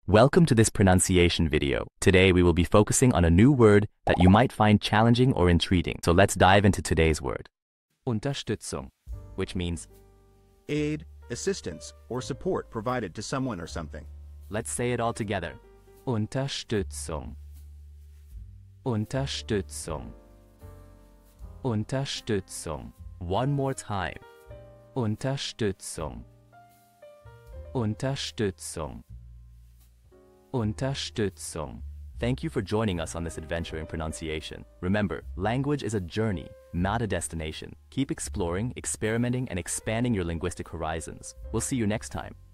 Welcome to this pronunciation video. Today we will be focusing on a new word that you might find challenging or intriguing. So let's dive into today's word. Unterstützung, which means aid, assistance, or support provided to someone or something. let's say it all together. Unterstützung. Unterstützung. Unterstützung. One more time. Unterstützung. Unterstützung. Unterstützung. Thank you for joining us on this adventure in pronunciation. Remember, language is a journey, not a destination. Keep exploring, experimenting, and expanding your linguistic horizons. We'll see you next time.